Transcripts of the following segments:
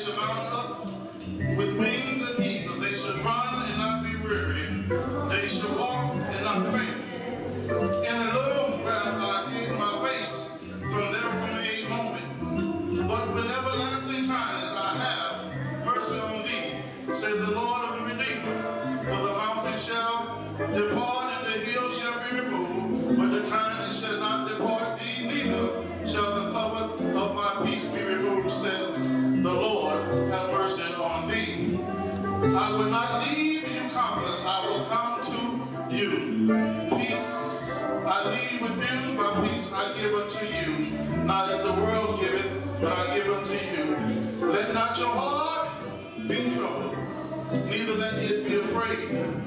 shall mount up with wings of eagles. They shall run and not be weary. They shall walk and not faint. In a little while I hid my face from a moment. But with everlasting kindness I have mercy on thee, said the Lord of the Redeemer. For the mountain shall depart and the hill shall be removed, but the kindness shall not depart thee, neither shall the cover of my peace be removed, said the Lord. Have mercy on thee. I will not leave you confident, I will come to you. Peace I leave with you, my peace I give unto you. Not as the world giveth, but I give unto you. Let not your heart be troubled, neither let it be afraid.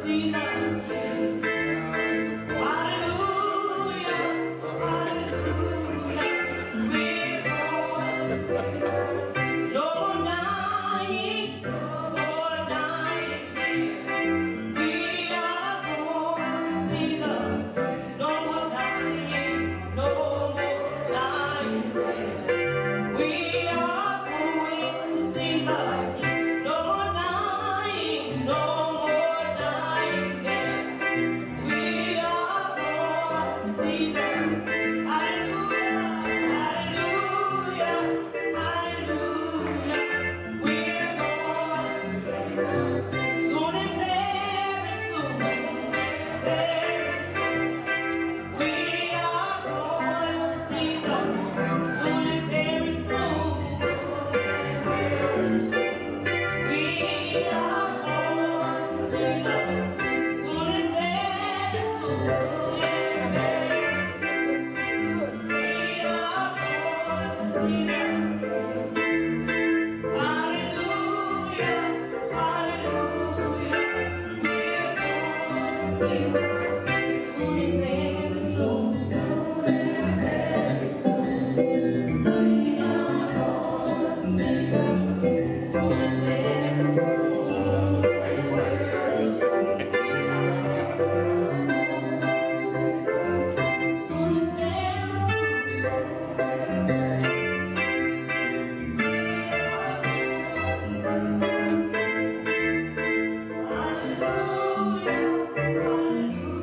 Hallelujah, hallelujah.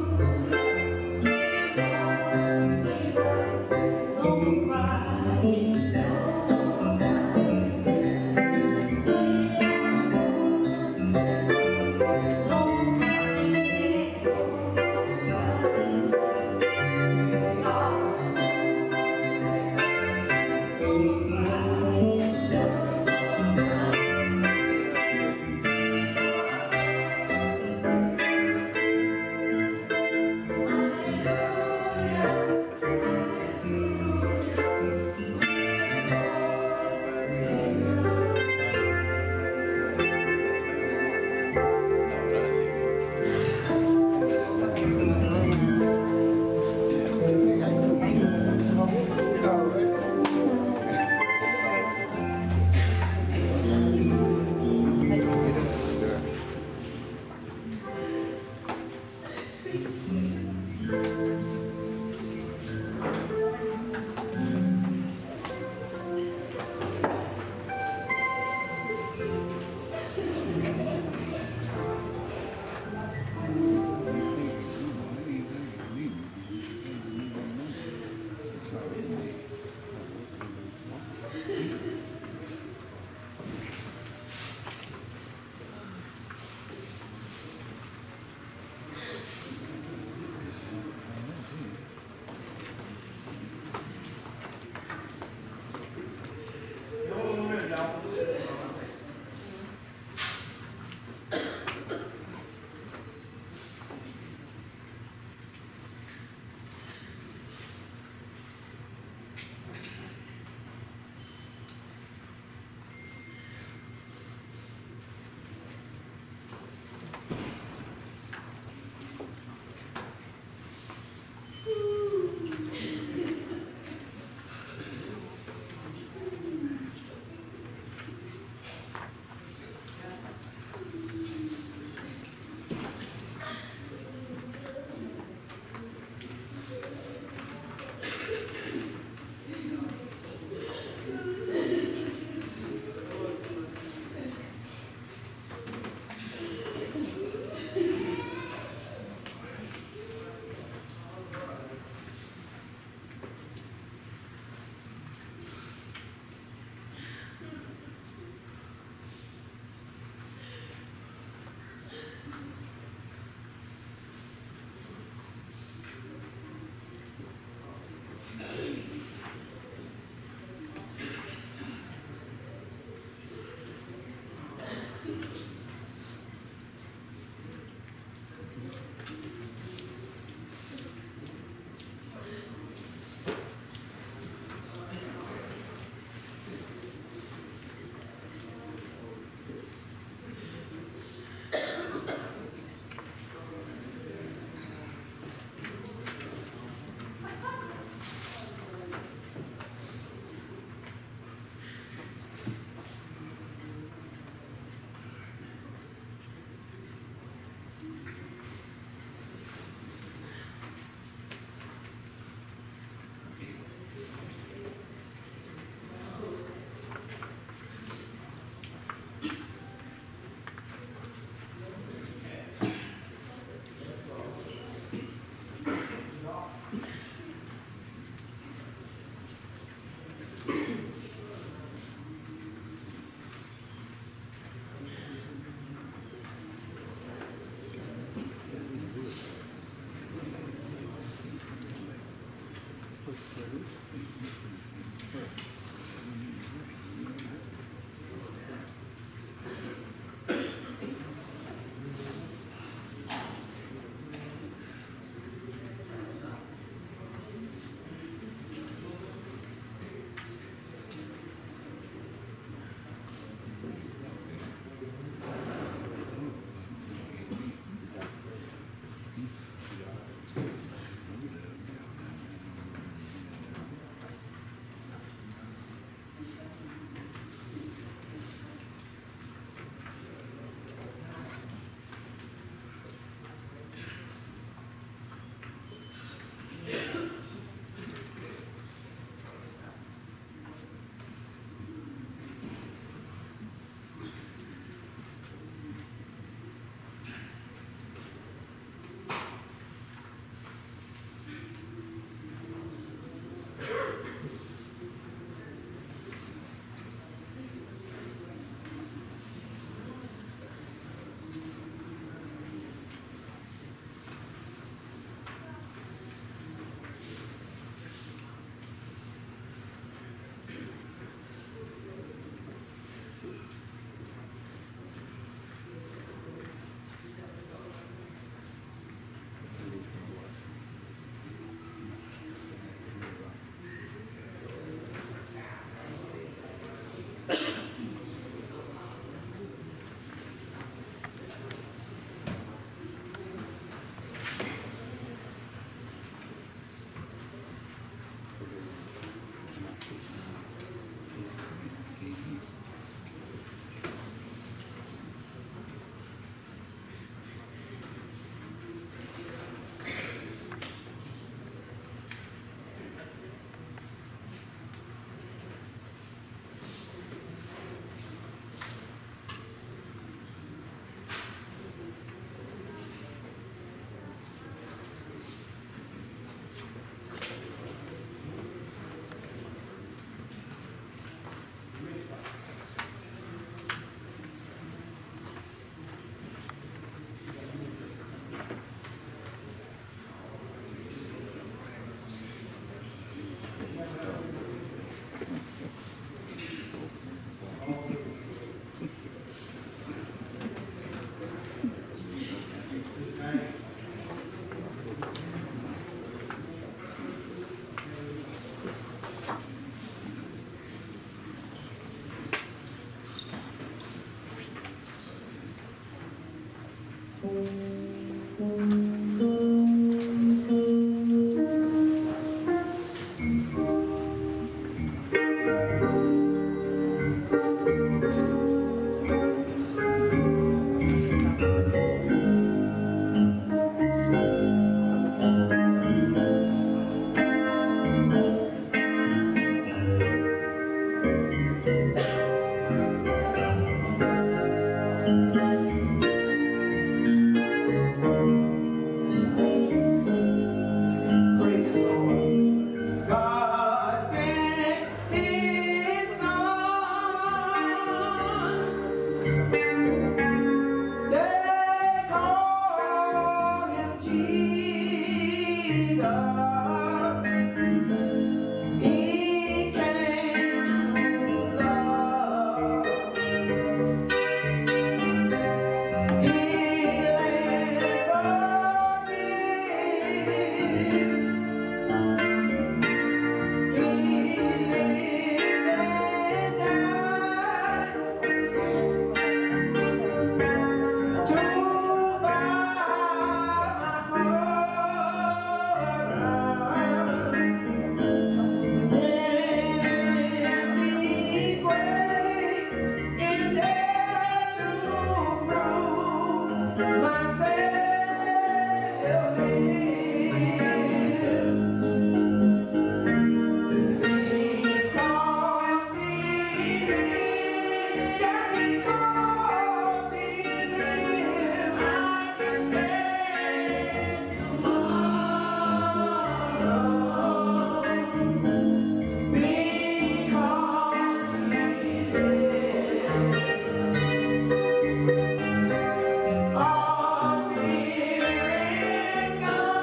All weary and gone.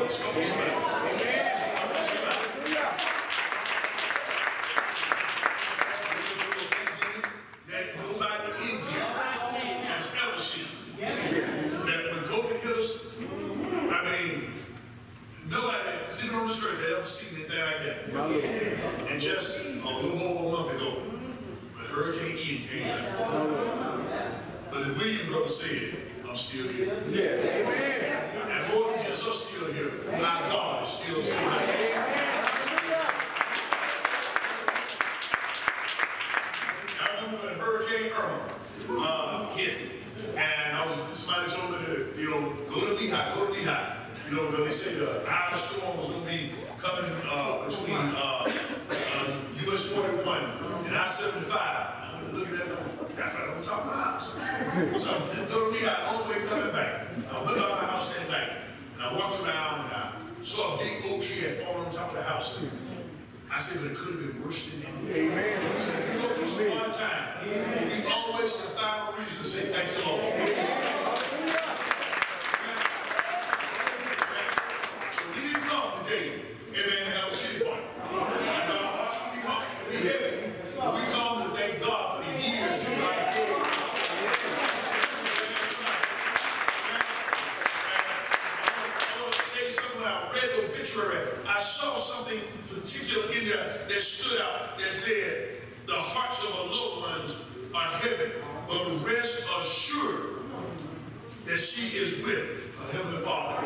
voice. Come on, somebody. Amen. Come on, somebody. That nobody in here has ever seen. That when COVID hit us, I mean, nobody living on this earth had ever seen anything like that. And just a little more than a month ago, when Hurricane Ian came down. But the William brother said, I'm still here. Amen. And more than just us still here, our God is still here. I remember when Hurricane Irma hit, and somebody told me to, go to Lehigh, because they said the iron storm was going to be coming between US 41 and I-75. I went to look at that, that's right on top of my house. So I go to Lehigh, all the way coming back. I looked at my house standing back, and I walked around, and I saw a big oak tree had fallen on top of the house. I said, but it could have been worse than that. Amen. So we go through some hard time. We always can find a reason to say thank you, Lord. So we didn't come today, amen, have a kitty party. I know our hearts will be hot, it'll be heavy. But we come to thank God for the years and God gave us. I want to tell you something. When I read the obituary, I saw something particular in there that stood out that said, the hearts of our loved ones are heavy, but rest assured that she is with her Heavenly Father.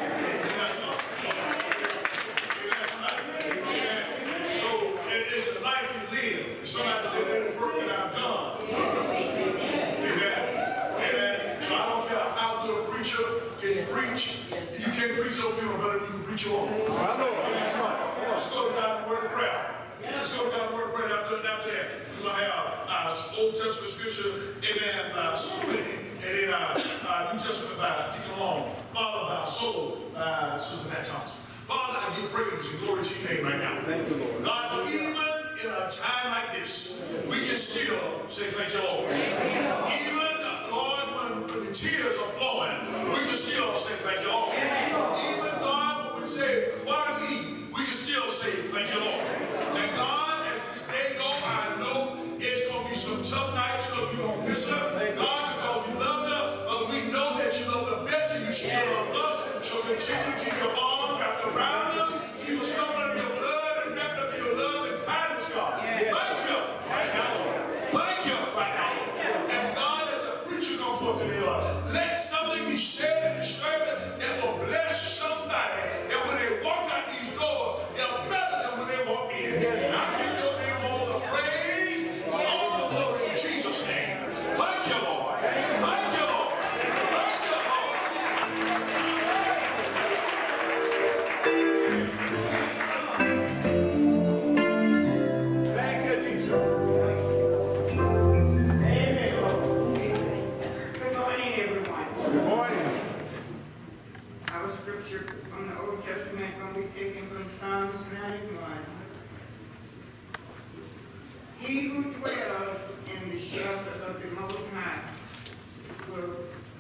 So it's a life you live. Somebody said that work that I've done. Amen. Amen. So I don't care how good a preacher can preach. If you can't preach your funeral better than you can preach your own. I know. That's right. Let's go to God in word of prayer. Let's go to God in word of prayer. After that, we're going to have Old Testament scripture, amen, by and then New Testament by Deacon Long, followed by soul, Susan Pat Thomas. Father, I give praise and glory to your name right now. Thank you, Lord. God, for even in a time like this, we can still say thank you, Lord. Even, Lord, when the tears are flowing, we can still say thank you, Lord. Even, God, when we say, why me, we can still say thank you, Lord. And God, as this day goes, I know it's going to be some tough nights, because we're going to miss her. God, because we loved her, but we know that you love the best, and you still love us. So continue to keep your arms wrapped around us. Keep us covered under your blood and wrapped up in your love and kindness, God. Thank you right now, Lord. Thank you right now, Lord. And God, as the preacher comes forth today, Lord, let something be said in this service that will bless somebody. And when they walk out these doors, they're better than when they walk in. And I give your name all the praise, all the glory in Jesus' name. Thank you, Lord. Thank you, Lord. Thank you, Lord. Thank you, Jesus. Amen. Good morning, everyone. Good morning. Our scripture from the Old Testament going to be taken from Psalms 91. He who dwells in the shelter of the Most High will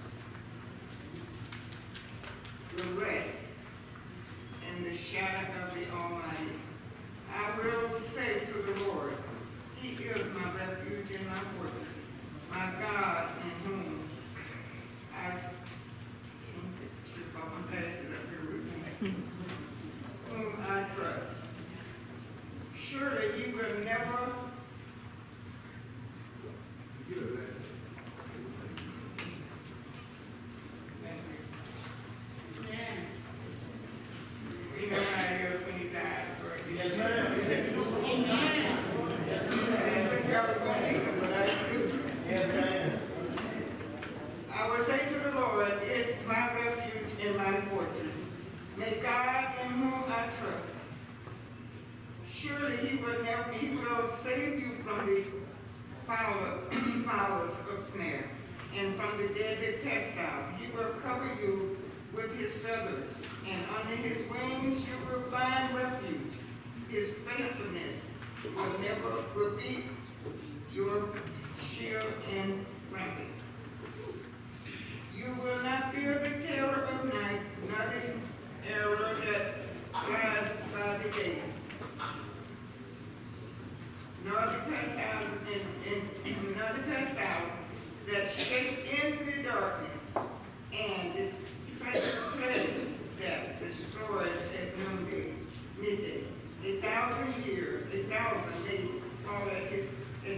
rest in the shadow of the Almighty. I will say to the Lord, He is my refuge and my fortress, my God in whom I should put my glasses up here with me, whom I trust. Surely He will never we know how it is when He's asked for it. Yes, ma'am. I will say to the Lord, it's my refuge and my fortress. May God in whom I trust. Surely He will save you from the fowlers of snare and from the deadly pestilence. He will cover you with His feathers, and under His wings you will find refuge. His faithfulness will be your shield and rampart. You will not fear the terror of night, nor the arrow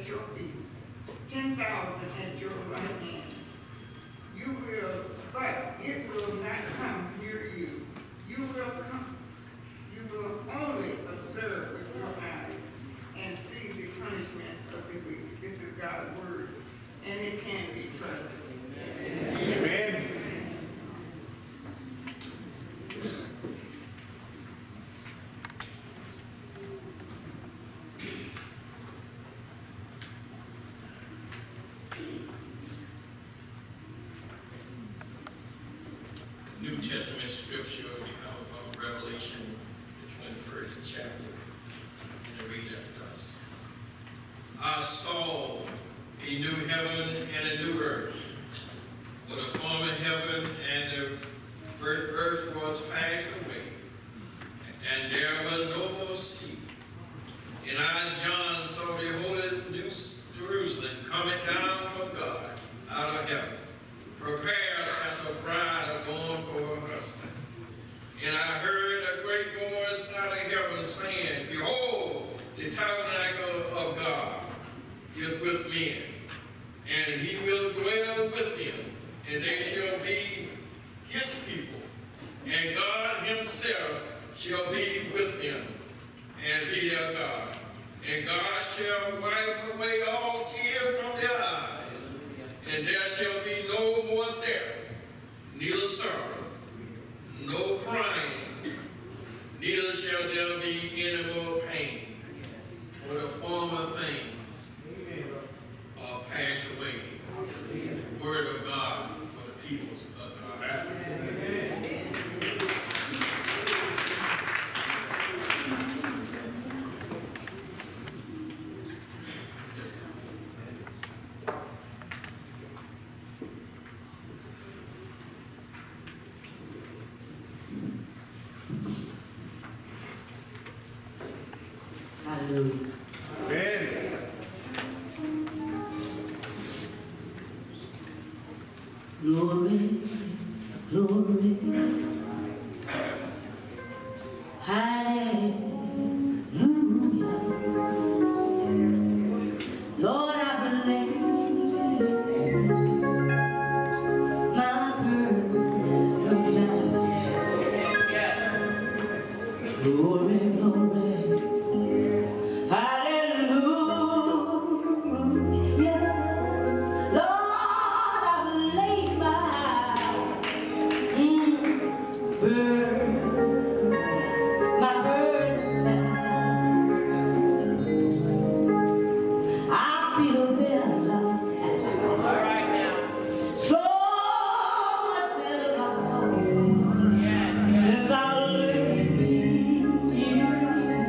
at your feet, 10,000 at your right hand. You will, but it will not come near you. You will only observe with your eyes and see the punishment of the wicked. This is God's word, and it can be trusted. Amen. New Testament scripture will be coming from Revelation, the 21st chapter, and it reads thus. I saw a new heaven and a new earth, for the former heaven and the first earth was passed away, and there was no more sea. And I, John, saw the holy new Jerusalem coming down from God out of heaven, prepared as a bride adorned for her husband. And I heard a great voice out of heaven saying, Behold, the tabernacle of God is with men, and he will dwell with them, and they shall be his people, and God himself shall be with them, and be their God. And God shall wipe away all tears from their eyes, and there shall be no more death, neither sorrow, no crying, neither shall there be any more pain, for the former things are passed away. The word of God for the peoples of God. Hallelujah. Amen. Glory, glory, hallelujah. Lord, I believe my burden down. Glory, glory. Since I laid here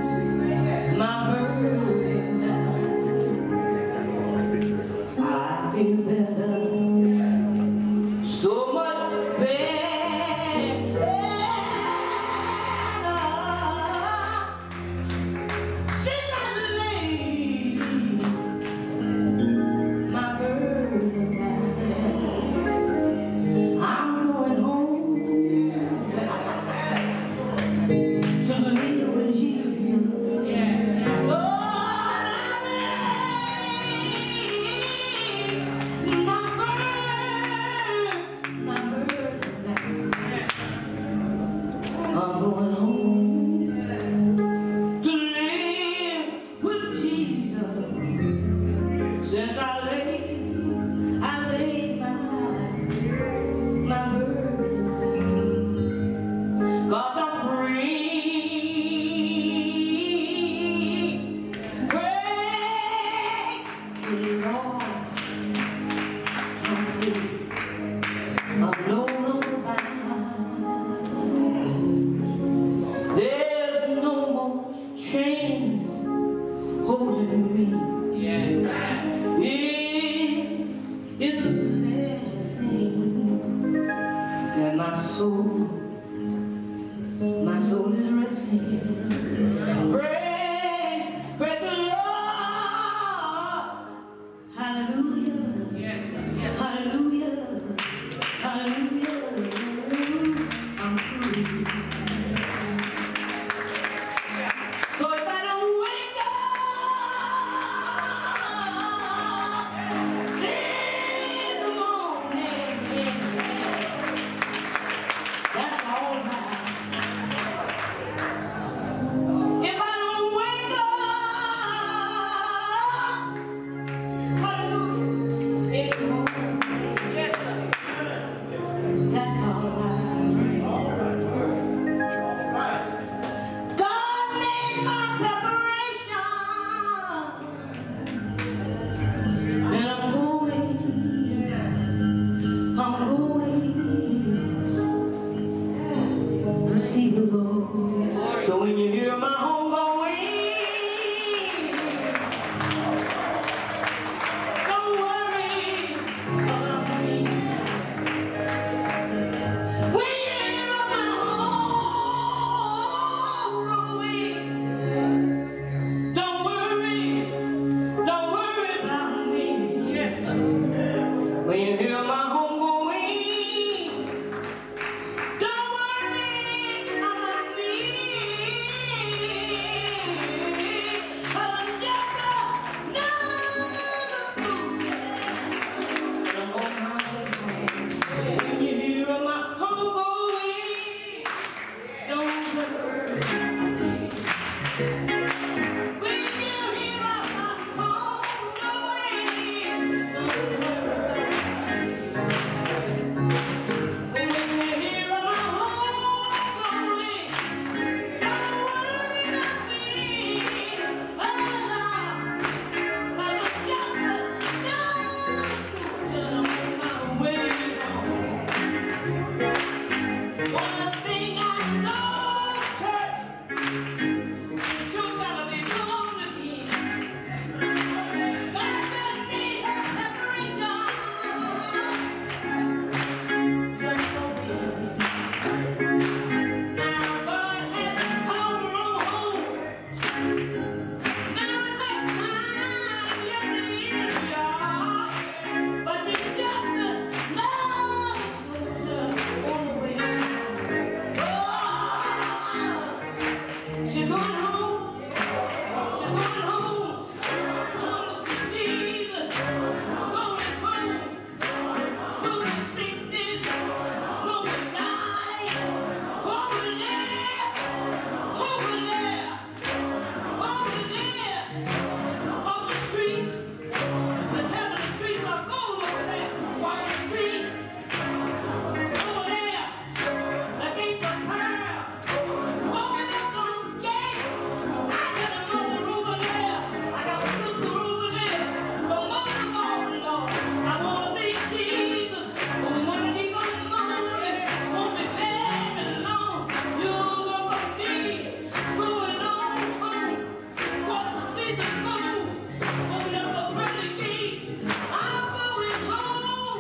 She's going home. She's going home. Going to see Jesus. Going home. Going sickness. Going die. Over there. Over there. Over there. On the street. The top of the street are gold over there. Walk the street. Over there. The gates of pearl. Open up those gates. I got a mother over there. I got a sister over there. But most of all, Lord, I want to see Jesus. Oh, one of these old mornings won't be glad and long. You'll look for me going on home. What the speaker goes. Open up the pearly gate. I'm going home.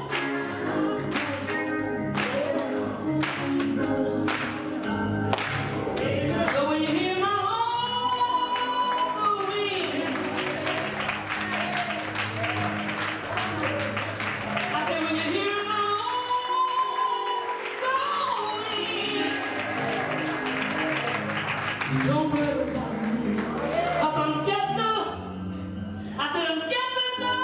So when you hear my home going, I said when you hear my home going, don't worry about me. 'Cause I'm just I said I'm just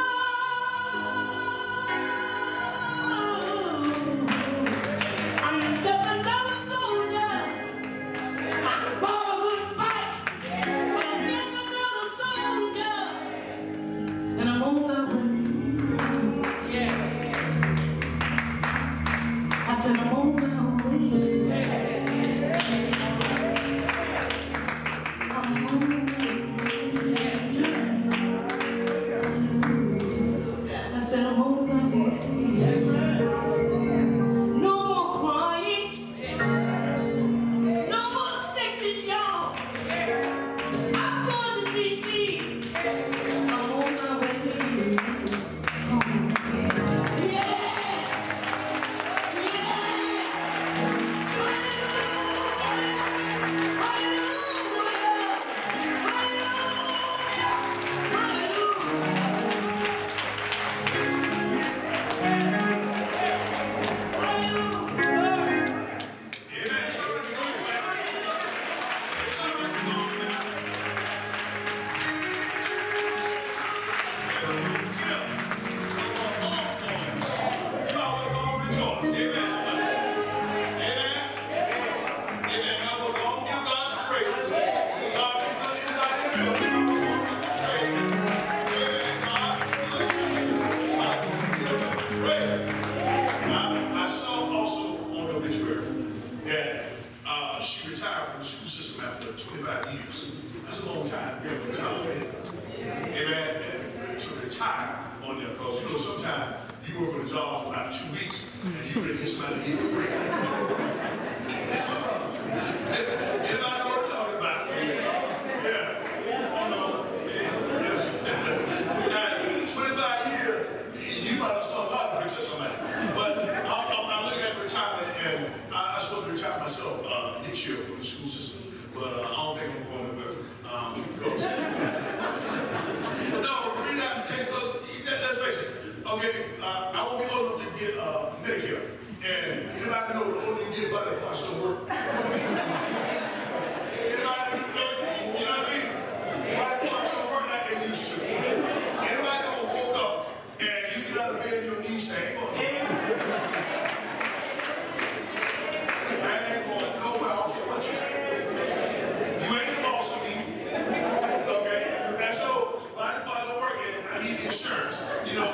I'm just another soldier. I fought a good fight, but I'm just another soldier, and I'm on my way. Yeah. I said I'm on my way. I'm on my way. I said I'm on my way. No more crying. No more sickness, y'all. I'm going to see Jesus. I'm on my way. Yeah. Yeah. Hallelujah. I saw also on the obituary that she retired from the school system after 25 years. That's a long time. Amen. And to retire on there, because you know sometimes you work on a job for about 2 weeks and you ready to get somebody to hit a break. Anybody know what I'm talking about? Yeah. Oh no. Yeah. 25 years, you might have saw a lot of breaks or somebody. But I'm looking at retirement, and I'm supposed to retire myself next year from the school system. But I don't think I'm going to go. No, we're not, because let's face it. Okay, I won't be old enough to get Medicare. And anybody know the older you get, body parts don't work. Anybody know, you know what I mean? Body parts don't work like they used to. Anybody ever woke up and you get out of bed and your knees say, ain't going I ain't going nowhere, I don't care what you say. You ain't the boss of me. Okay? And so, body part don't work, and I need the insurance. You know,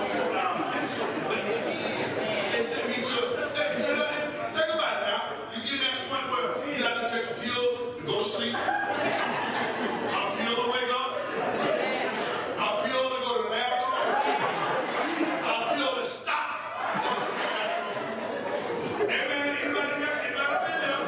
they sent me to, think about it now. You get to that point where you have to take a pill to go to sleep, a pill to wake up, a pill to go to the bathroom, a pill to stop going to the bathroom. Amen. Anybody been there?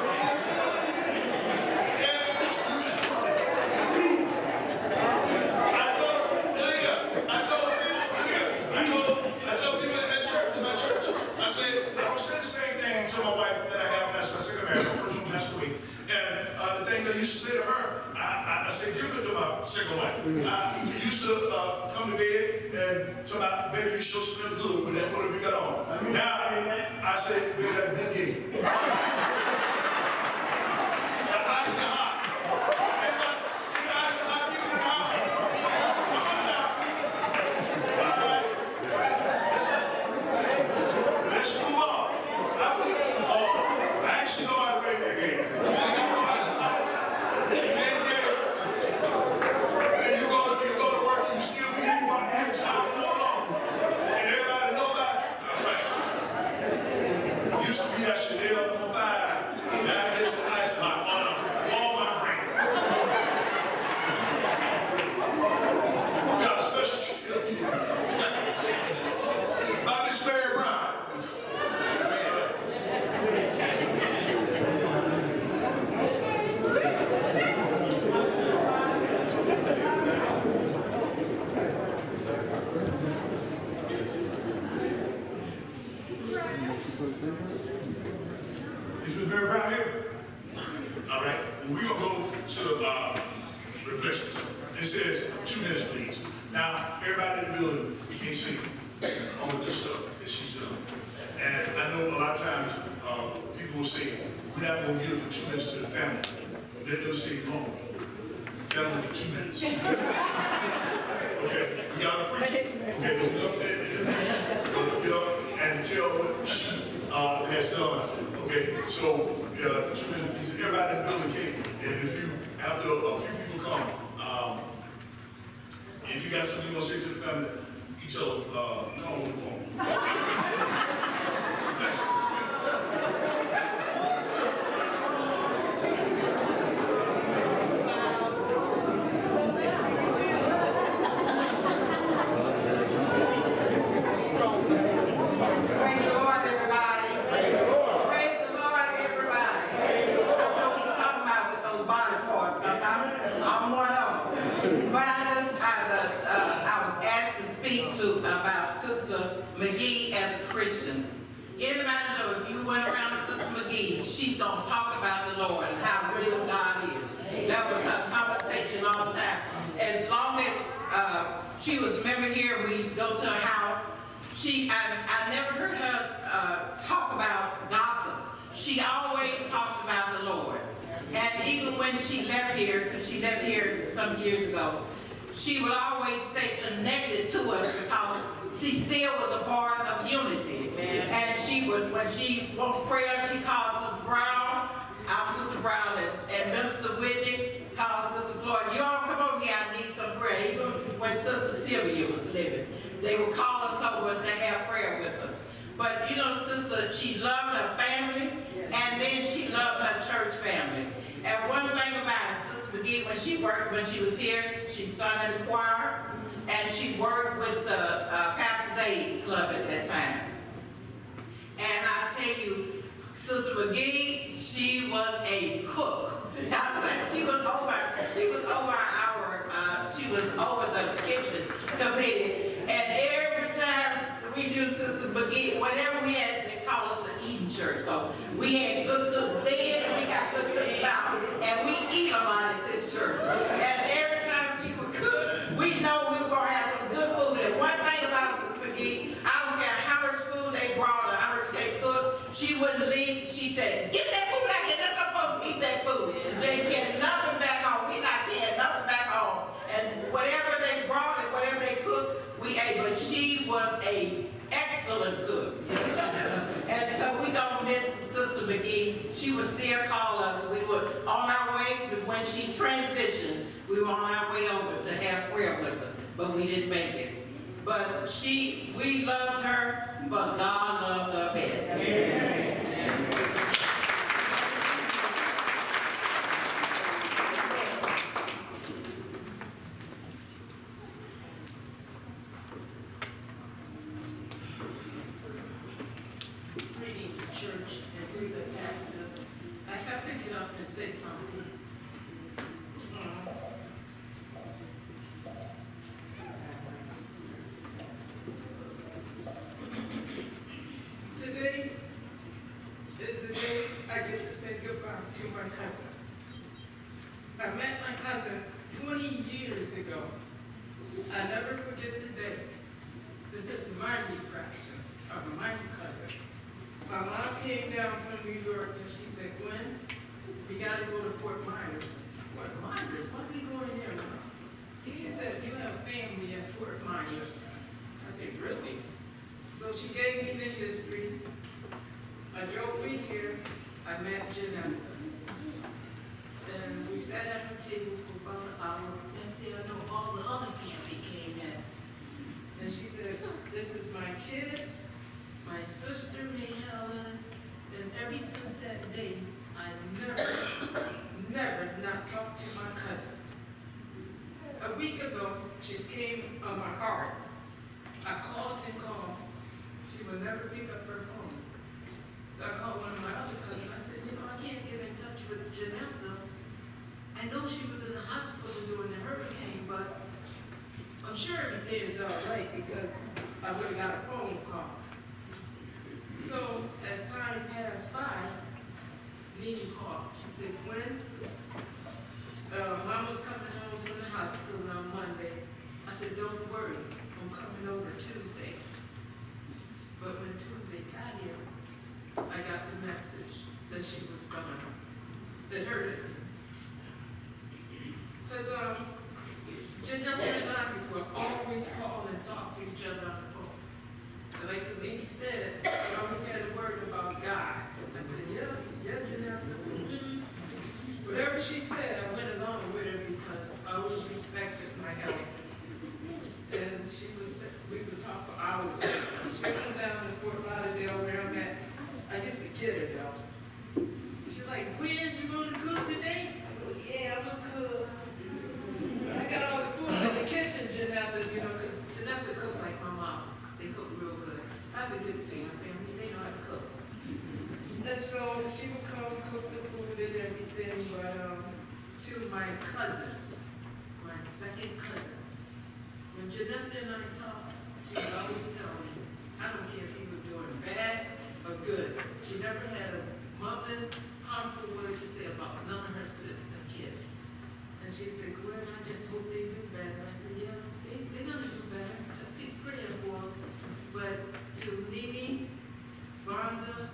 I told people in my church, I said the same thing to my wife that I have, that's my second marriage, my first one passed away. And the things I used to say to her, I said different to my second wife. We used to come to bed and talk about, baby, you sure smell good with that whatever you got on. Now, I say, baby, that's been gay. The ice is hot. It says 2 minutes, please. Now, everybody in the building can't see all of this stuff that she's done. And I know a lot of times people will say, we're not going to give the 2 minutes to the family. Let them stay long. Tell them 2 minutes. Okay, we got to preach it. Okay, don't get up there and preach. Get up and tell what she has done. Okay, so 2 minutes. Everybody in the building came. And if you, after a few people come, if you got something you want to say to the family, you tell them, call on the phone. About Sister McGee as a Christian. Anybody know if you went around to Sister McGee, she's going to talk about the Lord and how real God is. That was her conversation all the time. As long as she was a member here, we used to go to her house. I never heard her talk about gossip. She always talked about the Lord. And even when she left here, because she left here some years ago, she would always stay connected to us because she still was a part of unity. And she would, when she wanted prayer, she called Sister Brown, our Sister Brown, and Minister Whitney called Sister Floyd. You all come over here, I need some prayer. Even when Sister Sylvia was living, they would call us over to have prayer with her. But you know, Sister, she loved her family, and then she loved her church family. And one thing about it, Sister McGee, when she was here, she sung in the choir, and she worked with the Pastor's Aid Club at that time. And I tell you, Sister McGee, she was a cook. She was over the kitchen committee, and every time we do Sister McGee, whatever we had, they call us the eating church. So we had good cooks then, and we got good cooks now, and we eat a lot at this church. And every time she would cook, we know we were going to have some good food. And one thing about Sister McGee, I don't care how much food they brought or how much they cooked, she wouldn't leave. She said, get that food out here, let them folks eat that food. They get nothing back home. We not getting nothing back home. And whatever they brought and whatever they cooked, we ate. But she was an excellent cook. And so we don't miss Sister McGee. She would still call us. We were on our way, when she transitioned, we were on our way over to have prayer with her, but we didn't make it. But we loved her, but God loves her best. Amen. Say something. Today is the day I get to say goodbye to my cousin. I met my cousin 20 years ago. I never forget the day. This is my refraction of my cousin. My mom came down from New York and she said, Gwen, we got to go to Fort Myers. I said, Fort Myers? What are we going there now? She said, you have family at Fort Myers. I said, really? So she gave me the history. I drove me here. I met Genethel. And we sat at her table for about an hour and said, I know all the other family came in. And she said, this is my kids, my sister, May Helen, and ever since that day, I never not talked to my cousin. A week ago, she came on my heart. I called and called. She would never pick up her phone. So I called one of my other cousins. I said, you know, I can't get in touch with Genethel. I know she was in the hospital during the hurricane, but I'm sure everything is all right because I would have got a phone call. So as time passed by, Nene called. She said, Gwen, Mama's coming home from the hospital. hospital on Monday. I said, don't worry, I'm coming over Tuesday. But when Tuesday got here, I got the message that she was gone. It hurted me. Because Genethel and I would always call and talk to each other on the phone. And like the lady said, we always had a word about God. I said, yeah, Genethel. Whatever she said, I went along with her because I always respected my elders. And we would talk for hours. She would come down to Fort Lauderdale where I'm at. I used to get her though. She's like, Gwen, you gonna cook today? I go, yeah, I'm gonna cook. I got all the food in the kitchen, Genethel, because Genethel cooked like my mom. They cook real good. I have a good team, family. They know how to cook. And so she would come cook the food and everything, but to my cousins, my second cousins, when Genethel and I talked, she would always tell me, I don't care if he was doing bad or good. She never had a mumbling, harmful word to say about none of her kids. And she said, Gwen, I just hope they do better. I said, yeah, they're going to do better. Just keep praying for them. But to Nene, Vonda,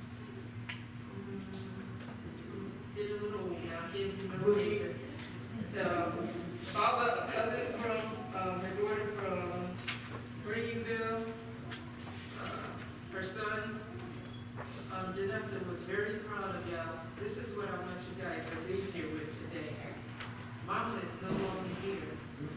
getting a little old now, I can't remember her name. Baba, a cousin from, her daughter from Greenville, her sons, Genethel was very proud of y'all. This is what I want you guys to leave here with today. Mama is no longer here.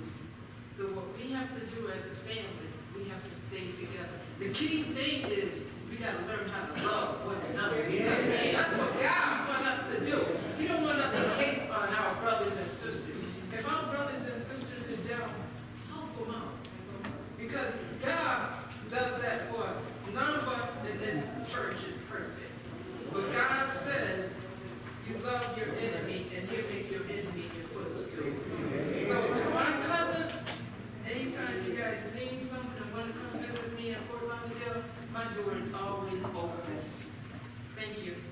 So what we have to do as a family, we have to stay together. The key thing is we got to learn how to love one another. Because that's what God wants us to do. He don't want us to hate on our brothers and sisters. If our brothers and sisters are down, help them out. Because God does that for us. None of us in this church is perfect. But God says, you love your enemy, and he'll make your enemy your footstool. So to my cousins, anytime you guys need something and want to come visit me in Fort Lauderdale, my door is always open. Thank you.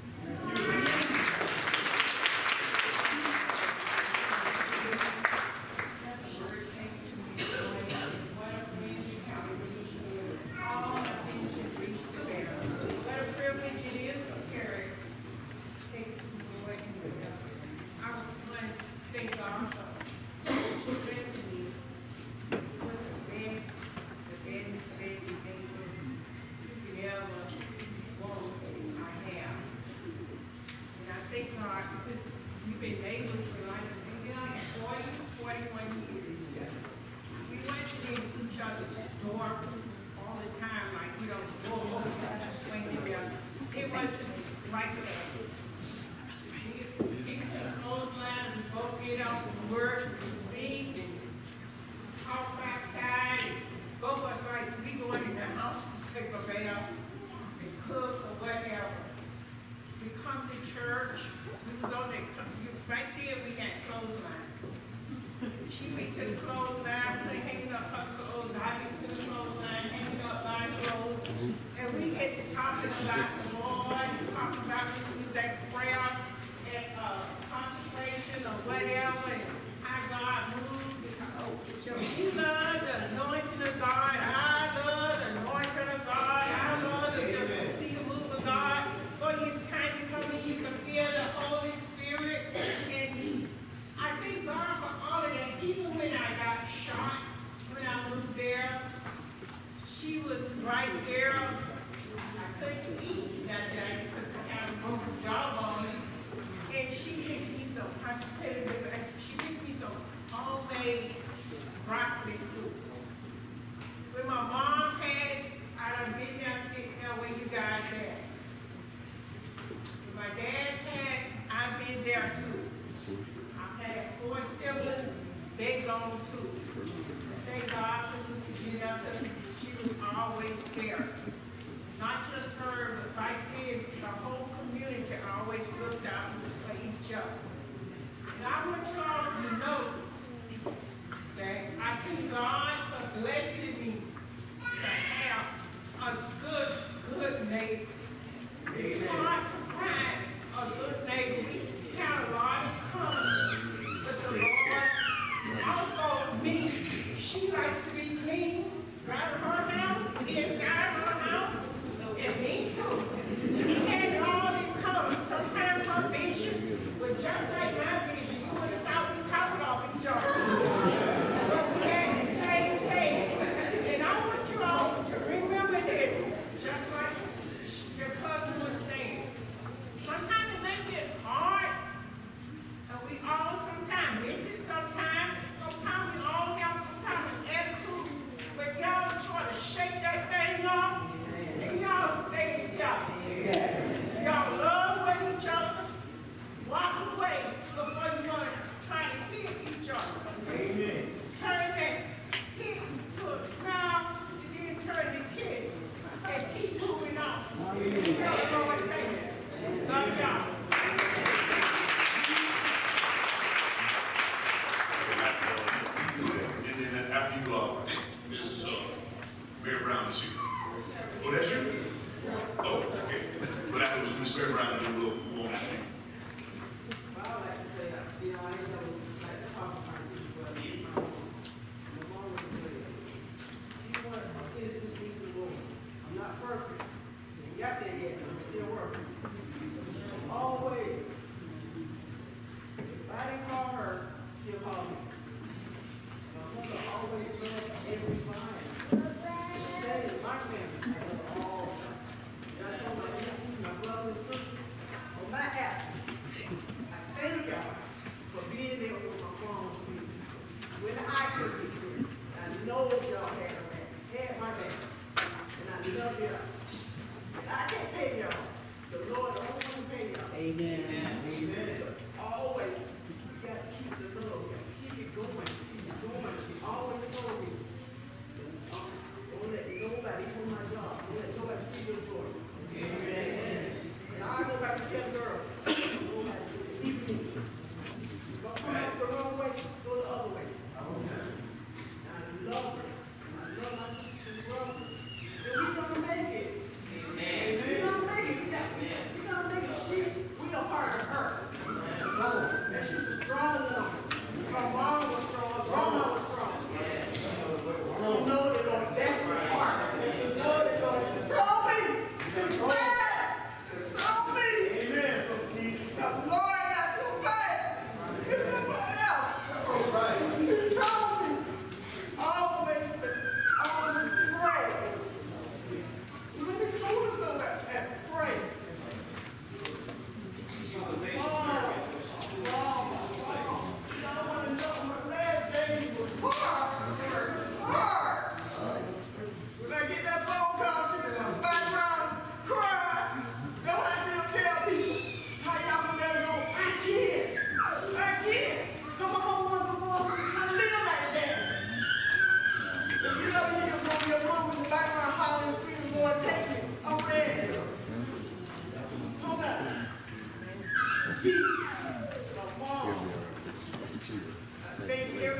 Also,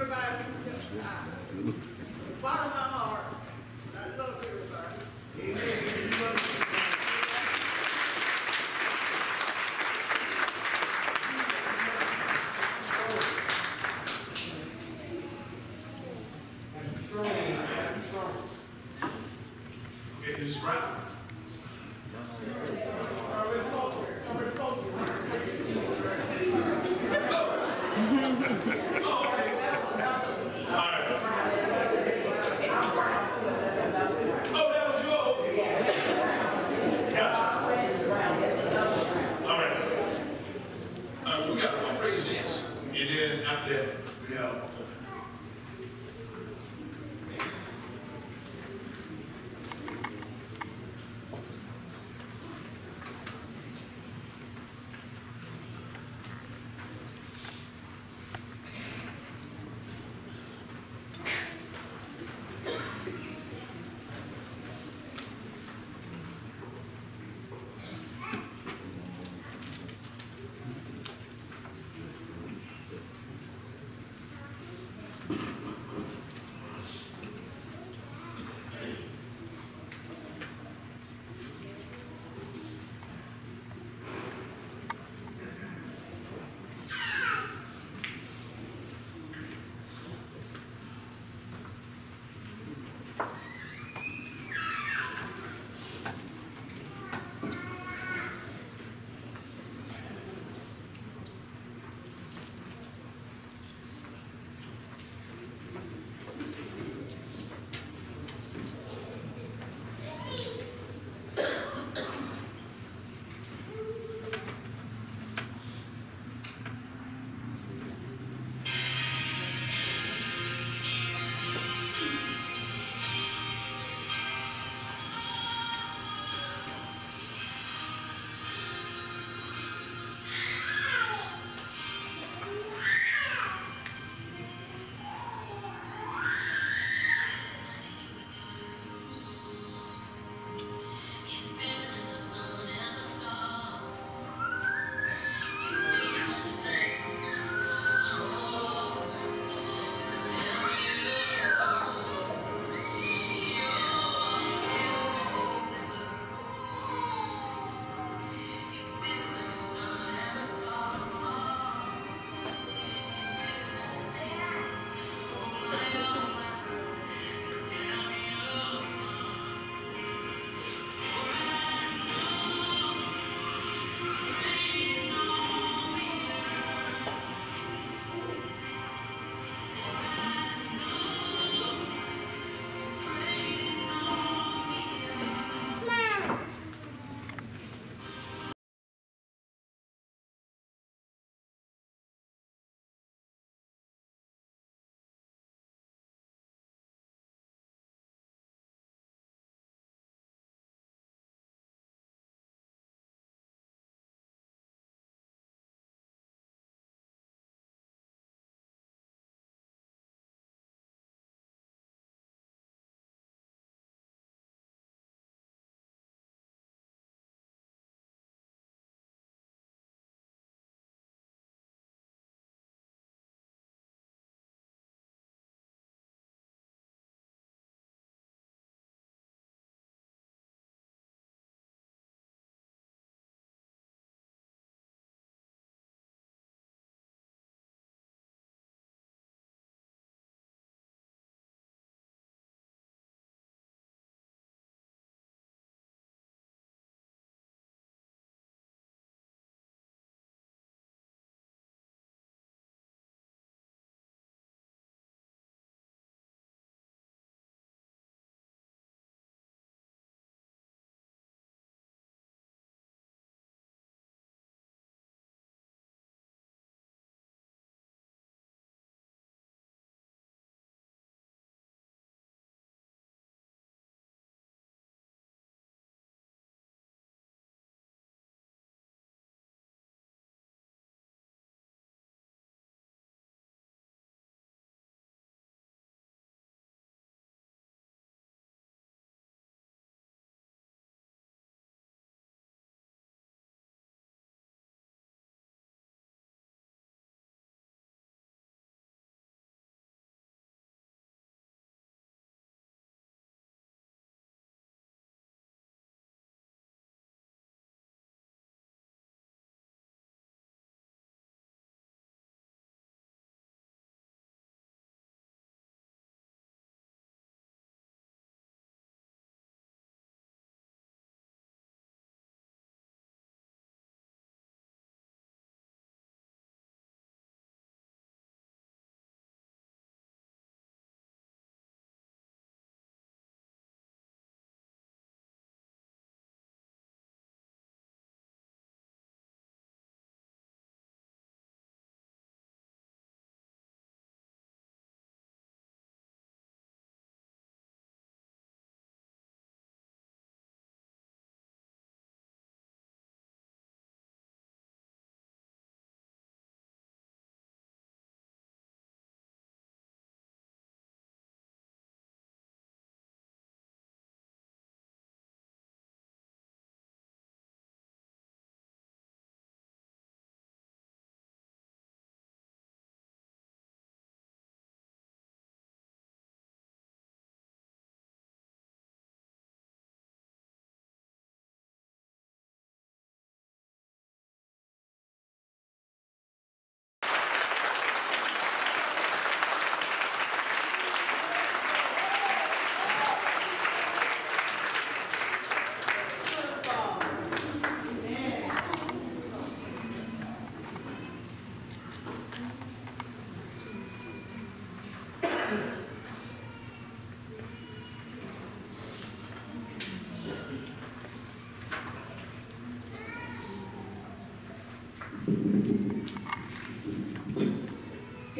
everybody. Bottom of my heart, I love everybody. Okay, Ms. Brown.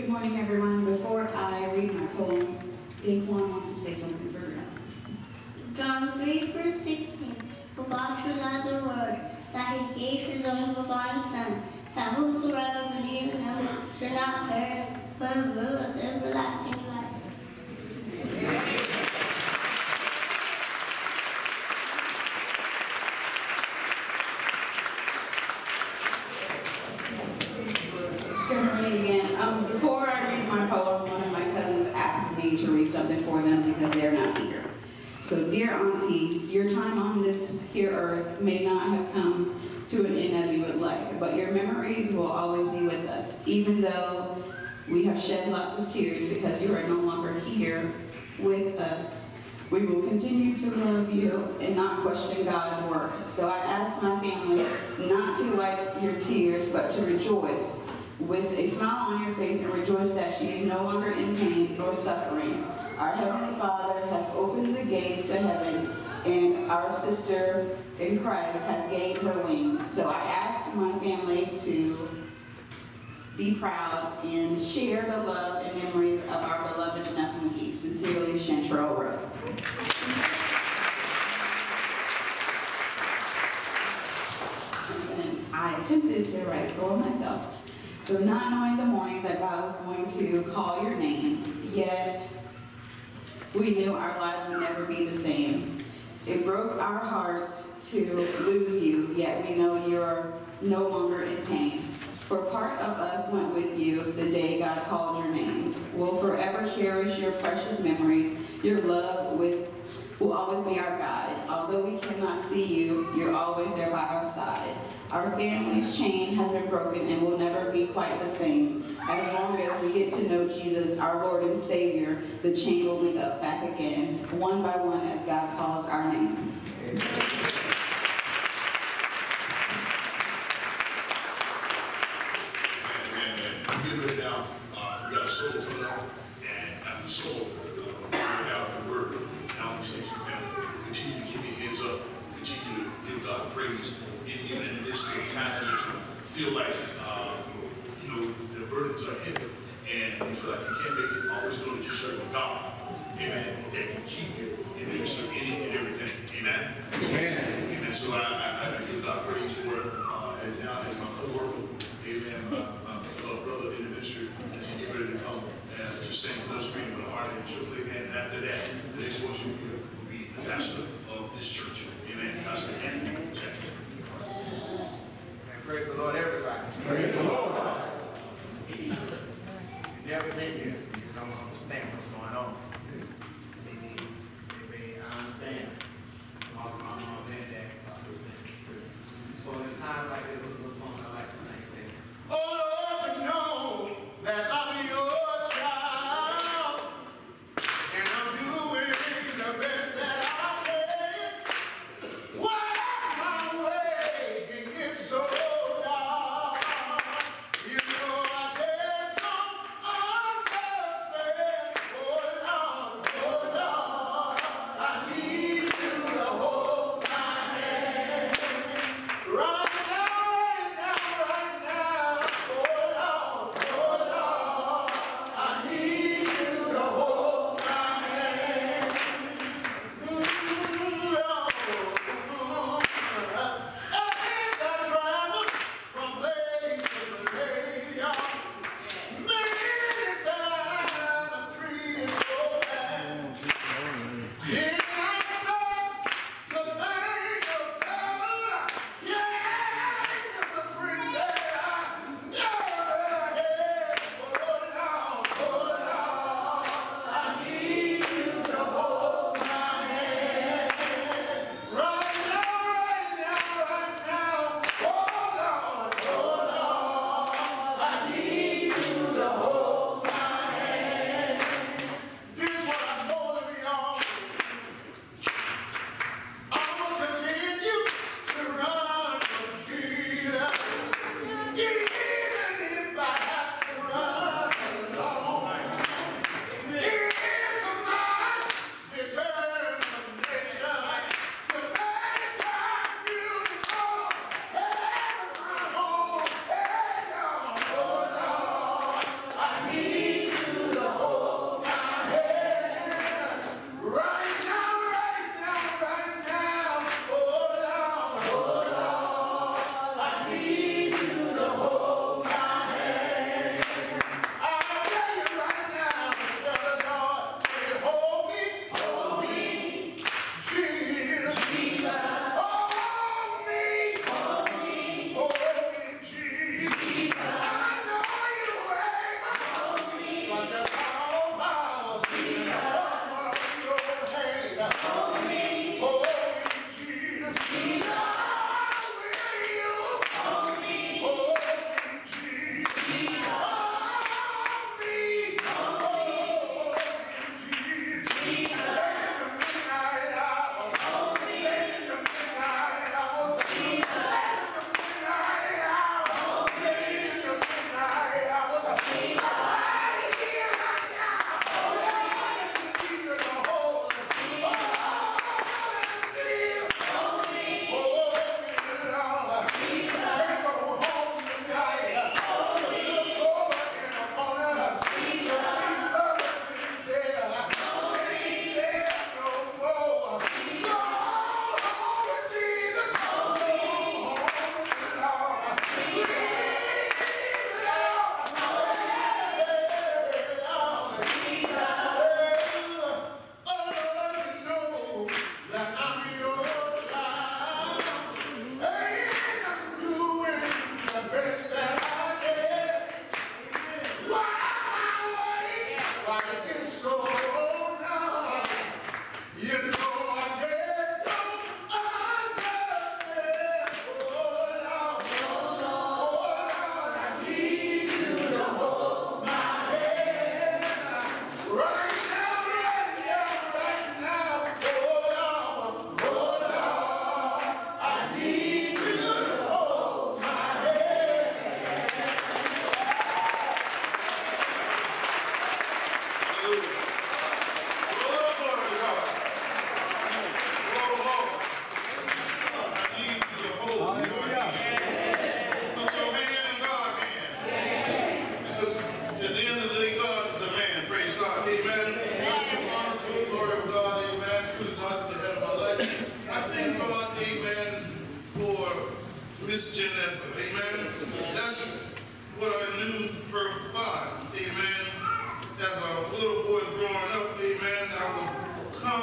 morning, everyone. Before I read my poem, Daquan wants to say something for Grandma. John 3, verse 16. For God so loved the world, that he gave his only begotten Son, that whosoever believes in him should not perish, but have everlasting life. Good morning again. Before I read my poem, one of my cousins asked me to read something for them because they're not here. So, dear Auntie, your time on this here earth may not have come to an end as we would like, but your memories will always be with us, even though we have shed lots of tears because you are no longer here with us. We will continue to love you and not question God's work. So I ask my family not to wipe your tears, but to rejoice with a smile on your face and rejoice that she is no longer in pain nor suffering. Our Heavenly Father has opened the gates to heaven, and our sister in Christ has gained her wings. So I ask my family to be proud and share the love and memories of our beloved Genethel McGee. Sincerely, Chantrell Rowe. And I attempted to write a poem myself. So not knowing the morning that God was going to call your name, yet we knew our lives would never be the same. It broke our hearts to lose you, yet we know you're no longer in pain. For part of us went with you the day God called your name. We'll forever cherish your precious memories. Your love will always be our guide. Although we cannot see you, you're always there by our side. Our family's chain has been broken and will never be quite the same. As long as we get to know Jesus, our Lord and Savior, the chain will link up back again, one by one as God calls our name. Get ready now. We got a soul coming up, and after the soul, we have the word. Now we say to the family, continue to keep your heads up, continue to give God praise, even in the midst of times that you feel like, the burdens are heavy, and you feel like you can't make it. Always know that you serve a God, amen, that can keep you in the midst of any and everything, amen? Amen. Amen. So I give God praise for it, and now as my co-worker, amen, my fellow brother in the ministry, as he get ready to come to sing Let's Greet with a heart and truthfully, amen. And after that, the next worship will be the pastor of this church, amen, Pastor Anthony Jackson. Praise the Lord, everybody. Praise the Lord. You never been here, you don't understand what's going on. Maybe I understand. My mom and dad understand. So in times like this, there's a song I like to sing. Say, oh Lord, you know that I'm your child, and I'm doing the best that I can. Why my way can get so dark? You know I just don't understand. Oh Lord, I need you to hold my hand. Right now,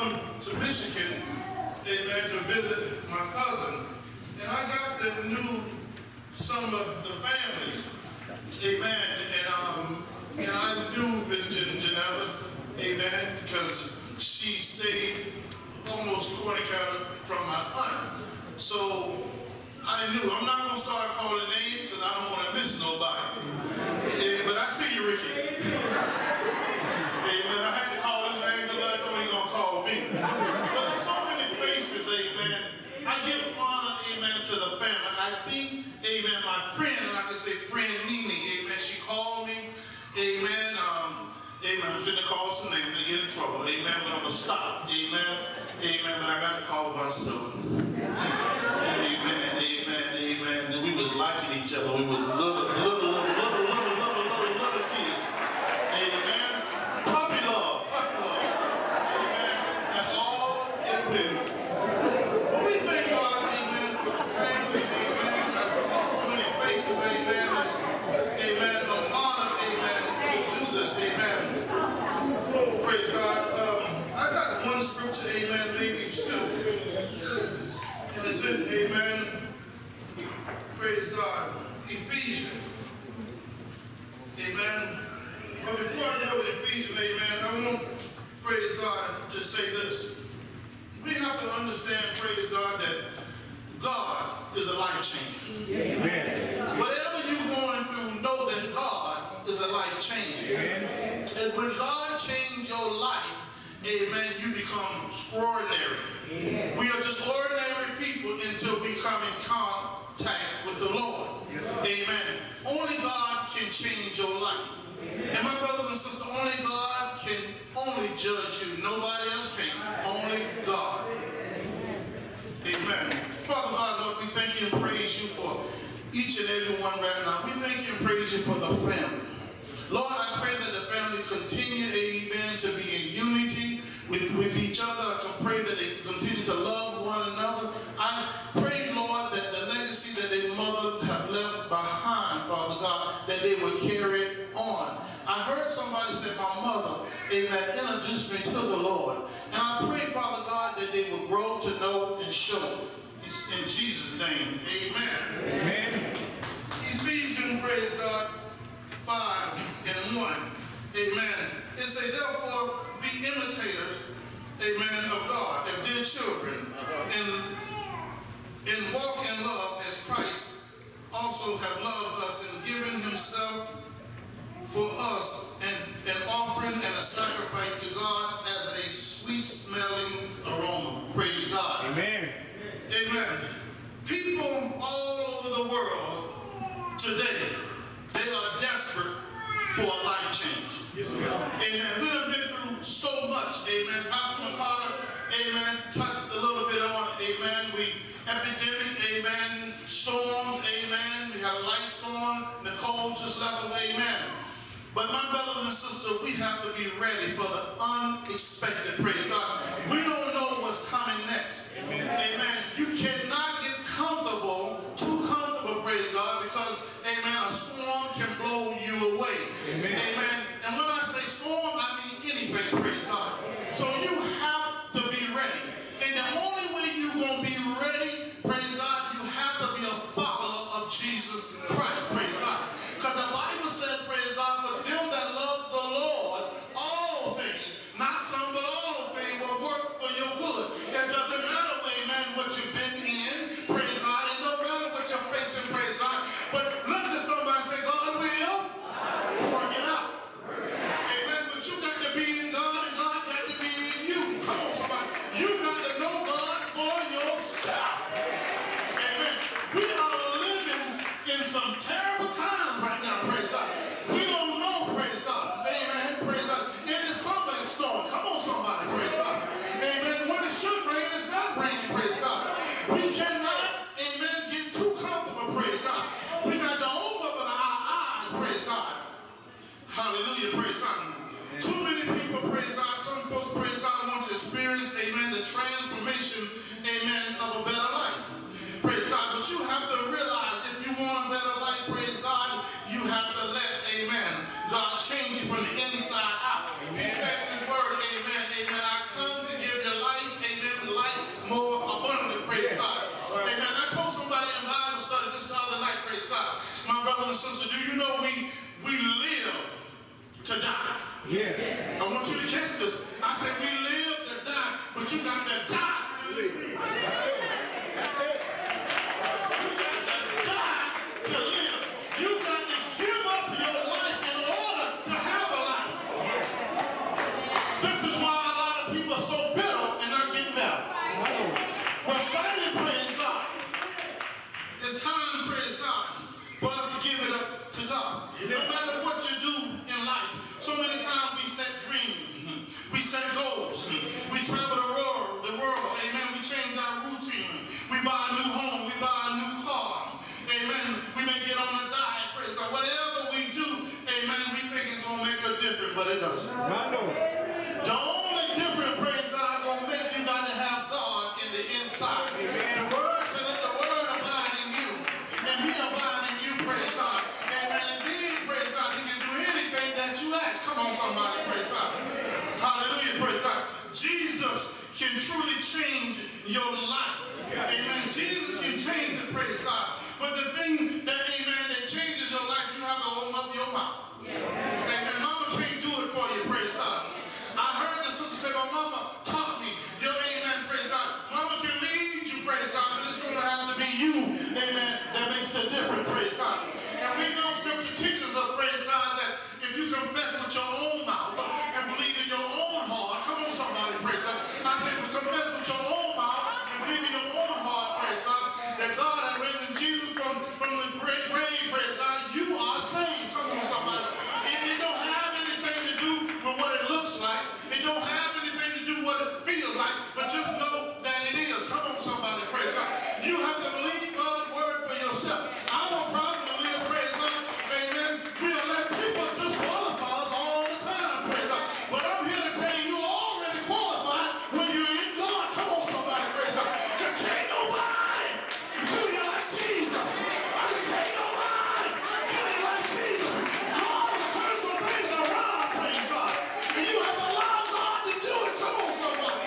come to Michigan, amen, to visit my cousin. And I got to know some of the family, amen. And I knew Miss Genethel, amen, because she stayed almost 20 kilometers from my aunt. So I knew. I'm not going to start calling names because I don't want to miss nobody. But I see you, Ricky. Amen. I had to call his name because I know he's going to call me. But there's so many faces, amen. I give honor, amen, to the family. I think, amen, my friend, and I can say friend Nene, amen, she called me, amen, amen, I'm finna call some names, finna get in trouble, amen, but I'm gonna stop, amen, amen, but I got to call myself. Amen, amen, amen. We was liking each other. We was little kids. Amen. Puppy love. Amen. That's all it been. We thank God, amen, for the family, amen. I see so many faces, amen. That's, amen, an honor, amen, to do this, amen. Praise God. I got one scripture, amen, maybe two. And it's in, amen, praise God, Ephesians. Amen. But before I go to Ephesians, amen, I want, praise God, to say this. We have to understand, praise God, that God is a life changer. Amen. Whatever you're going through, know that God is a life changer. Amen. And when God changed your life, amen, you become extraordinary. Amen. We are just ordinary people until we come in contact with the Lord. Amen. Only God can change your life. And my brothers and sisters, only God can only judge you. Nobody else can. Only God. Amen. Father God, Lord, we thank you and praise you for each and every one right now. We thank you and praise you for the family. Lord, I pray that the family continue, amen, to be in unity with each other. I can pray that they continue to love one another. I pray, Lord, that the legacy that their mother have left behind, Father God, that they will carry it on. I heard somebody say, my mother, amen, introduced me to the Lord. And I pray, Father God, that they will grow to know and show. It's in Jesus' name, amen. Amen. Ephesians, praise God, 5:1. Amen. It says, therefore, be imitators, amen, of God, as dear children, and walk in love as Christ also have loved us and given himself for us an offering and a sacrifice to God as a sweet-smelling aroma. Praise God. Amen. Amen. People all over the world today, they are desperate for a life change. Amen. We have been through so much. Amen. Pastor McCarter, amen, touched a little bit on, amen. Epidemic, amen. Storms, amen. We had a light storm. Nicole just left us, amen. But my brothers and sisters, we have to be ready for the unexpected, praise God. We don't know what's coming next. Amen. You cannot get comfortable, too comfortable, praise God, because, amen, a storm can blow you away. Amen. And when I say storm, I mean anything, praise God. So you have to be ready. And the only way you're going to be ready, praise God, you have to be a follower of Jesus Christ, praise God. Because the Bible says, praise God, for them that love the Lord, all things, not some, but all things will work for your good. It doesn't matter, amen, what you've been in, praise God. It don't matter what you're facing, praise God. But look to somebody and say, God will work it out. Amen. But you got to be in God, and God got to be in you. Come on, somebody. You got to know God for yourself. Amen. We are living in some terrible times right now, praise God. We don't know, praise God. Amen. Praise God. In the summer it's snowing. Come on, somebody, praise God. Amen. When it should rain, it's not raining, praise God. We cannot, amen, get too comfortable, praise God. We got to open up our eyes, praise God. Hallelujah, praise God. Too many people, praise God. Some folks, praise God, want to experience, amen, the transformation, amen, of a better life. Praise God. But you have to realize if you want a better life, praise God, you have to let, amen, God change you from the inside out. He said in his word, amen, amen, I come to give you life to die. Yeah. I want you to catch this. I said we live to die, but you got to die to live. That's it. You got to die to live. You got to give up your life in order to have a life. This is why a lot of people are so bitter and not getting better. We're fighting, praise God. It's time, praise God, for us to give it up to God. No matter what you do in life, so many times we set dreams, we set goals, we travel the world, amen. We change our routine. We buy a new home, we buy a new car, amen. We may get on a diet, praise God. Whatever we do, amen, we think it's going to make a difference, but it doesn't. The only difference, praise God, going to make you got to have God in the inside. The word said let the word abide in you, and he abide in you, praise God. Amen. Indeed, praise God, he can do anything that you ask. Come on, somebody, praise God. Hallelujah, praise God. Jesus can truly change your life. Amen. Jesus can change it, praise God. But the thing that, amen, that changes your life, you have to open up your mouth. Amen. Mama can't do it for you, praise God. I heard the sister say, my mama taught me. Your amen, praise God. Mama can lead you, praise God, but it's going to have to be you, amen, that makes the difference, praise God. And we know scripture teaches us, praise God, that if you confess with your own mouth and believe in your own heart, come on somebody, praise God. I said, confess with your own mouth and believe in your own heart, praise God, that God has risen Jesus from the grave, praise God, you are saved. Come on somebody. It don't have anything to do with what it looks like. It don't have anything to do with what it feels like, but just know that it is. Come on somebody, praise God. You have to believe God's word for yourself. I don't probably live, praise God, amen. We'll let people disqualify us all the time, praise God. But I'm here to tell you, you're already qualified when you're in God. Come on somebody, praise God. Just can't nobody do you like Jesus. I just can't nobody do you like Jesus. God will turn some things around, praise God. And you have to allow God to do it. Come on somebody.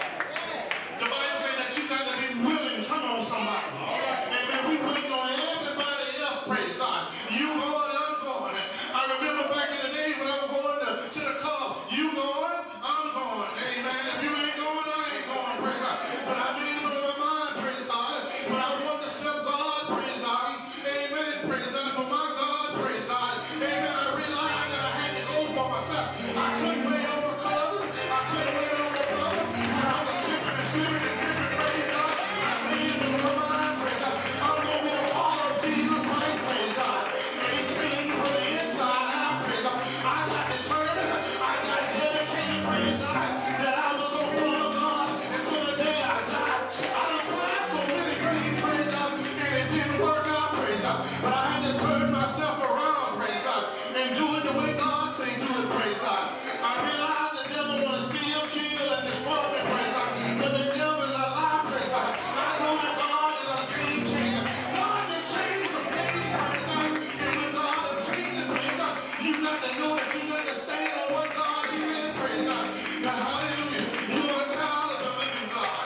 The Bible says that you got to be willing. Come on somebody. Amen. We waiting on everybody else, praise God. You going, I'm going. I remember back in the day when I was going to the club. You going, I'm going. Amen. If you ain't going, I ain't going, praise God. But I made it on my mind, praise God. But I wanted to serve God, praise God. Amen, praise God. For my God, praise God. Amen. I realized that I had to go for myself. I couldn't wait on my cousin. I couldn't wait on my brother. I was tipping and slipping and tipping, praise God. I made it on my mind, praise God. I'm going to be a follower of Jesus Christ, praise God. And he changed me from the inside out, praise God. I got determined. I got dedicated, praise God, that I was going to follow God until the day I died. I done tried so many things, praise God, and it didn't work out, praise God. But I had to turn myself around, praise God, and do it the way God said do it, praise God. I realized the devil want to steal, kill, and destroy me, praise God. But the devil is a lie, praise God. I know that God is a game changer. God can change some things, praise God. And when God has changed it, praise God, you got to know that you got to stand on what God has said, praise God. Now, hallelujah, you are a child of the living God.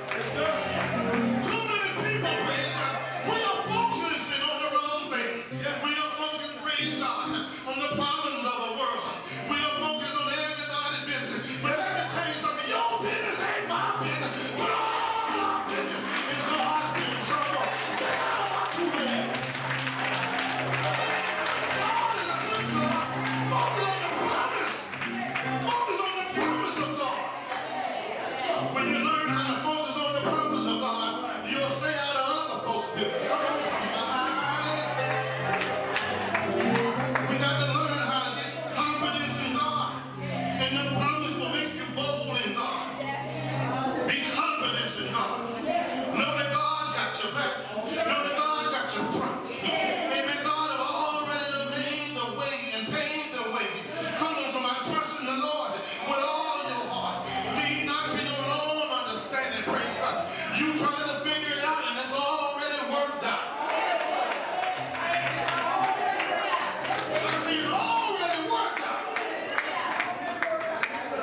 Too many people, praise God, we are focusing on the wrong thing. We are focusing, praise God, on the problems of the world. We are focused on everybody's business. But let me tell you something, your business ain't my business, but all our business is God's business. Stay out of my cool-head. God is a good God. Focus on the promise. Focus on the promise of God. When you learn how to focus on the promise of God, you'll stay out of other folks' business. Come on, somebody. We got to learn how to get confidence in God. And the promise will make you bold in God. Be confident in God. Know that God got your back. Know that God got your front. Amen. God have already made the way and paved the way. Come on, somebody. Trust in the Lord with all your heart. Lean not to your own understanding, praise God. You trying to figure it out and it's already worked out. I say it's already worked out.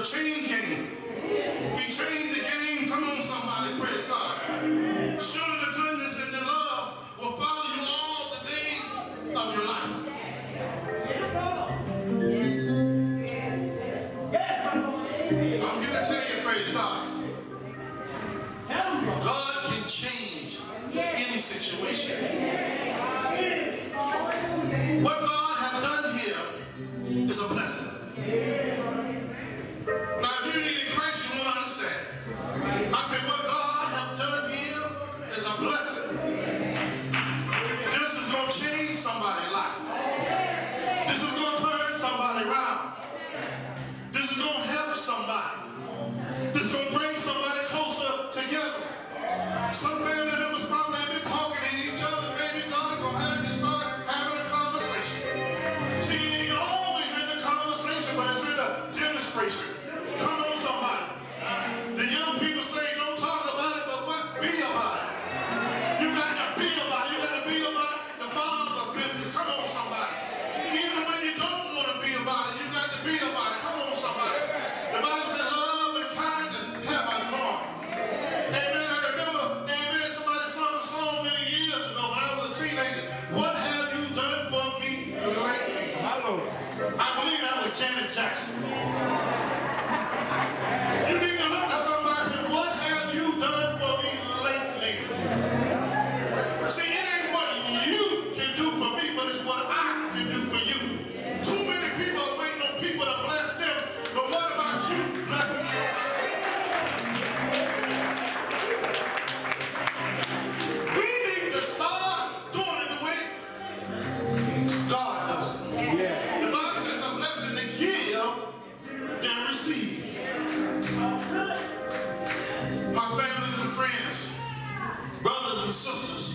change game. He changed the game. Come on, somebody, praise God. Surely the goodness and the love will follow you all the days of your life. I'm here to tell you, praise God. God can change any situation. What God has done here is a blessing. Now, if you need in Christ, you won't understand. I said, what God has done here is a blessing. This is going to change somebody's life. This is going to turn somebody around. This is going to help somebody. This is going to bring somebody closer together. Some family members probably have been talking to each other. Maybe God is going to have you start having a conversation. See, it ain't always in the conversation, but it's in the demonstration. Come on, somebody. The young people say, don't talk about it, but what? Be about it. You got to be about it. You got to be about the Father's business. Come on, somebody. Even when you don't want to be about it, you got to be about it. Come on, somebody. The Bible said, love and kindness have I drawn. Amen. I remember, amen, somebody sung a song many years ago when I was a teenager. What have you done for me lately? I believe that was Janet Jackson. You need to look at somebody and say, what have you done for me lately? See, it ain't what you can do for me, but it's what I can do for you. Too many people are waiting on people to bless them, but what about you blessing somebody? We need to start doing it the way God does it. The Bible says a blessing to give than receive. My families and friends, brothers and sisters,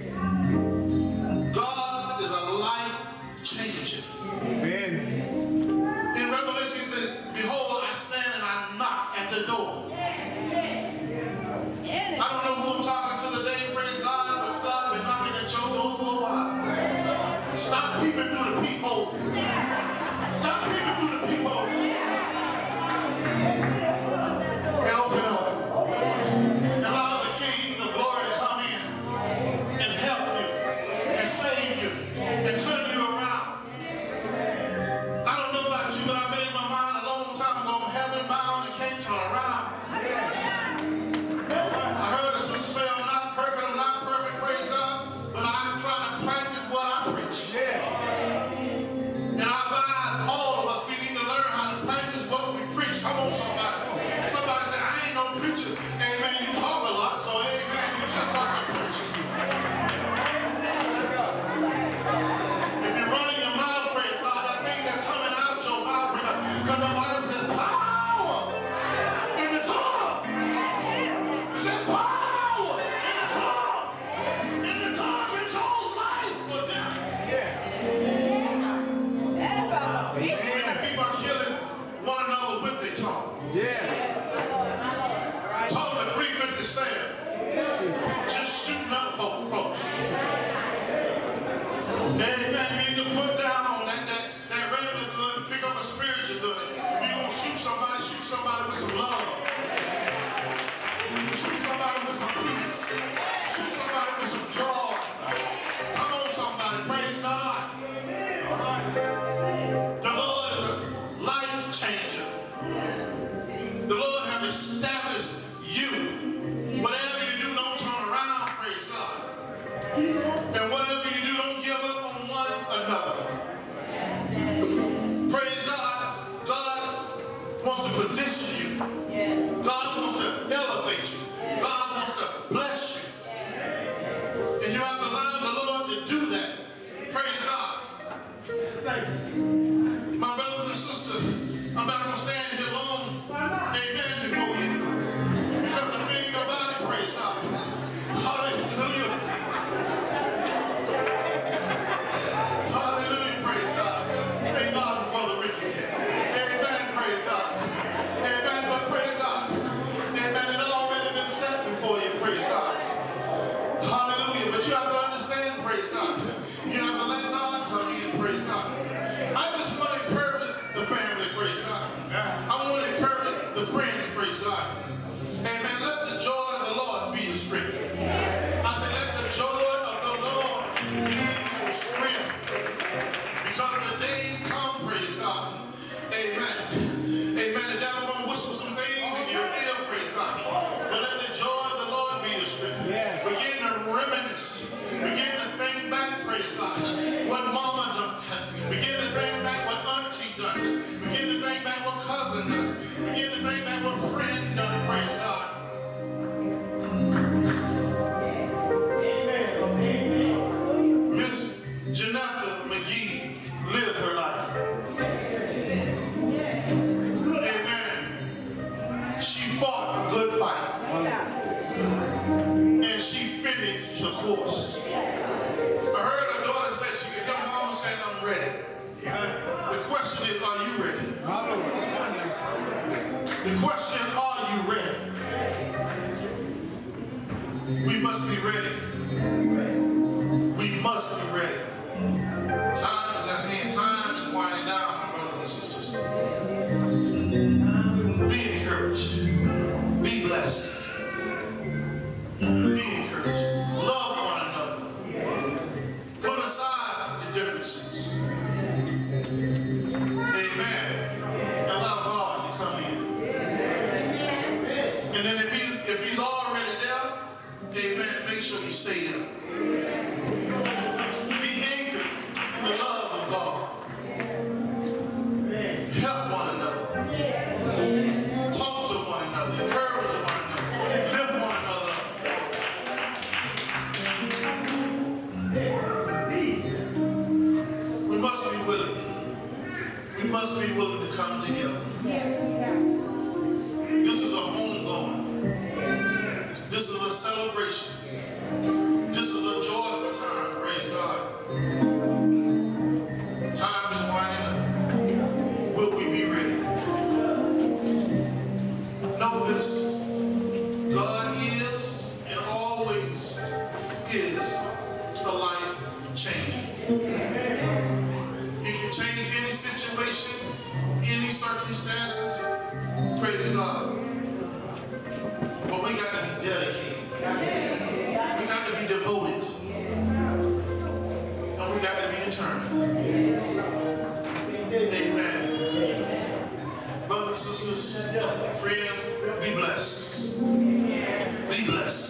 God is a life changer. In Revelation, he said, behold, I stand and I knock at the door. I don't know who I'm talking to today, praise God, but God been knocking at your door for a while. Stop peeping through the peephole. Stop peeping through the peephole. And open up. And allow the King of glory to come in and help you and save you and turn you around. I don't know about you, but I made my mind a long time ago. I'm heaven bound and can't turn around. I heard a sister say, I'm not perfect, praise God, but I try to practice what I preach. And I advise all of us, we need to learn how to practice what we preach. Come on, somebody. Somebody say, I ain't no preacher. Amen, you talk a lot, so amen, you just like a preacher. If you're running your mouth, praise God, that thing that's coming out your mouth, because the Bible says power in the tongue. It says power in the tongue. And the tongue controls life or death. And people are killing one another with their tongue. Tongue of 350 said, just shooting up folks. Amen. You need to put down that regular good and pick up a spiritual good. If you're going to shoot somebody with some love. Shoot somebody with some peace. Shoot somebody with some joy. Come on, somebody. Praise God. The Lord is a life changer. The Lord has established you. Whatever you do, don't turn around, praise God. And whatever you do, don't give up on one another. Praise God. God wants to position you. God wants to elevate you. God wants to bless you. And you have to allow the Lord to do that. Praise God. friend done, praise God. Miss Genethel McGee lived her life. Amen. She fought a good fight. And she finished the course. I heard her daughter say she could help mama say, I'm ready. The question is, are you ready? The question, are you ready? We must be ready. We must be ready. Time is at hand. Time is winding down, my brothers and sisters. Be encouraged. Be blessed. Be encouraged. Love one another. Put aside the differences. Amen. Allow God to come in. And then if he's already there, amen, make sure he stay there. Be anchored in the love of God. Help one another. Talk to one another. Encourage one another. Lift one another up. We must be willing. We must be willing to come together. This is a homegoing. This is a celebration. This is a joyful time, praise God. Time is winding up. Will we be ready? Know this. God is and always is a life changer. He can change any situation, any circumstances. Praise God. But we got to be dedicated. We got to be devoted. And we got to be determined. Amen. Brothers and sisters, friends, be blessed. Be blessed.